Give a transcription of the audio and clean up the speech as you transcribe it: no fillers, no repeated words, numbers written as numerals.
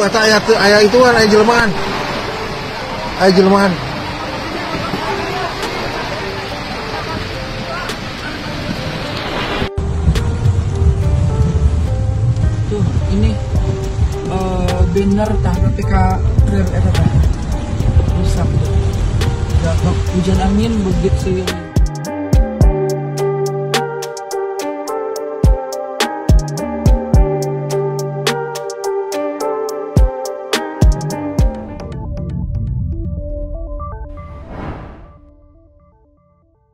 Eta aya ituan aya jelmaan. Aya jelmaan. Tuh, ini banner tah PK rem eta tah. Rusak. Ya, hujan angin begitu sih.